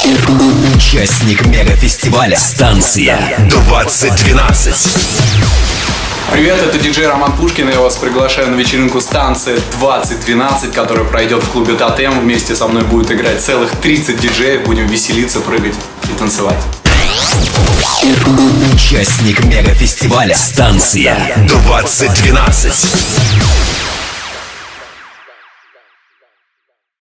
Участник мегафестиваля «Станция 2012». Привет, это диджей Роман Пушкин, и я вас приглашаю на вечеринку «Станция 2012», которая пройдет в клубе «Тотем». Вместе со мной будет играть целых 30 диджеев, будем веселиться, прыгать и танцевать. Участник мегафестиваля «Станция 2012».